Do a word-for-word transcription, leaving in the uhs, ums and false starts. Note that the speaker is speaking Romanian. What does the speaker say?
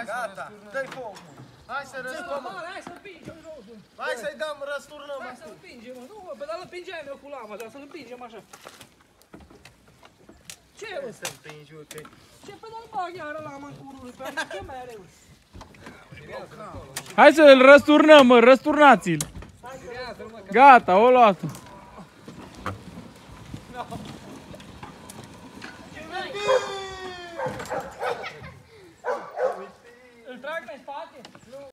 Gata, dă-i focul. Hai să răsturnăm. Hai să împingem josul. Hai să-i dăm, răsturnăm. Hai să împingem, mă. Nu, mă, pe dar împingeam eu cu lama, dar să-l împingem așa. Ce, mă? Să împingi, uite. Ce, pe dar bag iară lama în curul lui, pe aici, ce mereu? Hai să-l răsturnăm, mă, răsturnați-l. Gata, o luat. Îl trag în spate?